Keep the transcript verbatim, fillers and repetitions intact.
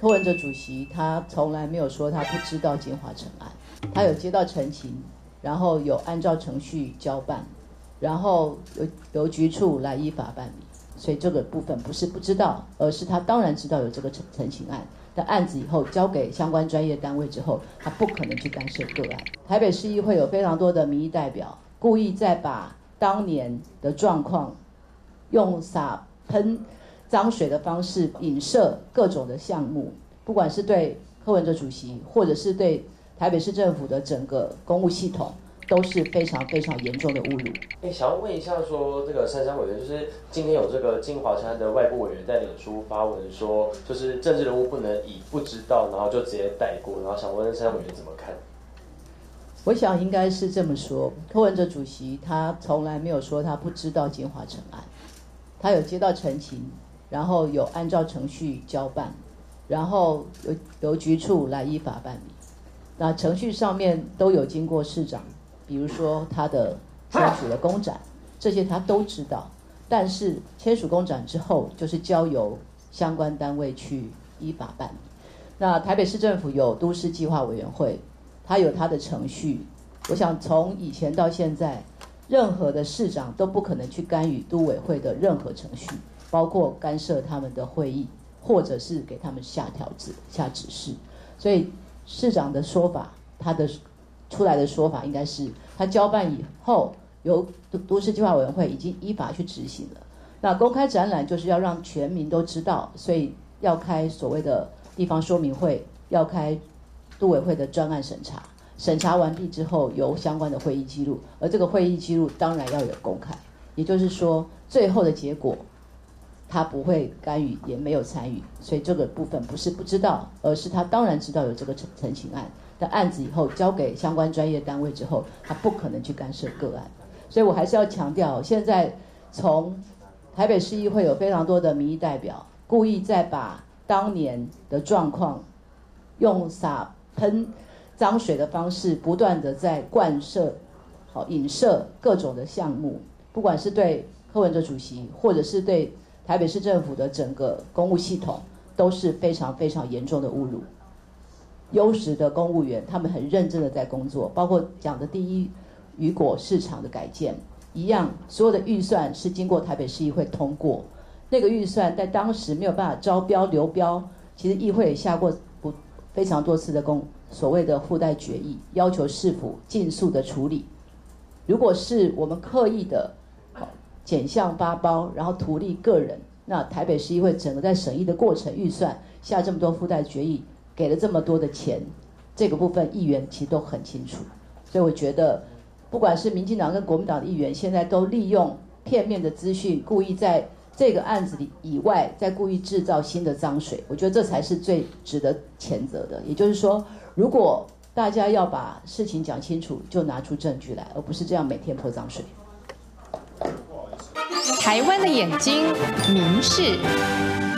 柯文哲主席他从来没有说他不知道金华城案，他有接到陈情，然后有按照程序交办，然后由邮局处来依法办理，所以这个部分不是不知道，而是他当然知道有这个陈陈情案，但案子以后交给相关专业单位之后，他不可能去干涉个案。台北市议会有非常多的民意代表，故意在把当年的状况用洒喷脏水的方式影射各种的项目，不管是对柯文哲主席，或者是对台北市政府的整个公务系统，都是非常非常严重的侮辱。 哎，想要问一下说，说这个珊珊委员，就是今天有这个金华城案的外部委员在脸书发文说，就是政治人物不能以不知道，然后就直接带过，然后想问珊珊委员怎么看？ 我想应该是这么说，柯文哲主席他从来没有说他不知道金华城案，他有接到陈情，然后有按照程序交办，然后由邮局处来依法办理。那程序上面都有经过市长，比如说他的签署了公展，这些他都知道。但是签署公展之后，就是交由相关单位去依法办理。那台北市政府有都市计划委员会，它有它的程序。我想从以前到现在，任何的市长都不可能去干预都委会的任何程序，包括干涉他们的会议，或者是给他们下条子、下指示。所以市长的说法，他的出来的说法应该是，他交办以后，由都市计划委员会已经依法去执行了。那公开展览就是要让全民都知道，所以要开所谓的地方说明会，要开都委会的专案审查。审查完毕之后，由相关的会议记录，而这个会议记录当然要有公开，也就是说，最后的结果他不会干预，也没有参与，所以这个部分不是不知道，而是他当然知道有这个陈陈情案，但案子以后交给相关专业单位之后，他不可能去干涉个案。所以我还是要强调，现在从台北市议会有非常多的民意代表，故意在把当年的状况用洒喷脏水的方式，不断的在灌射、好影射各种的项目，不管是对柯文哲主席，或者是对台北市政府的整个公务系统，都是非常非常严重的侮辱。优质的公务员，他们很认真的在工作，包括讲的第一渔果市场的改建一样，所有的预算是经过台北市议会通过，那个预算在当时没有办法招标流标，其实议会也下过不非常多次的公所谓的附带决议，要求市府尽速的处理。如果是我们刻意的减项发包，然后图利个人，那台北市议会整个在审议的过程预算下这么多附带决议，给了这么多的钱，这个部分议员其实都很清楚。所以我觉得不管是民进党跟国民党的议员，现在都利用片面的资讯，故意在这个案子里以外再故意制造新的脏水，我觉得这才是最值得谴责的。也就是说，如果大家要把事情讲清楚，就拿出证据来，而不是这样每天泼脏水。 台湾的眼睛，民视。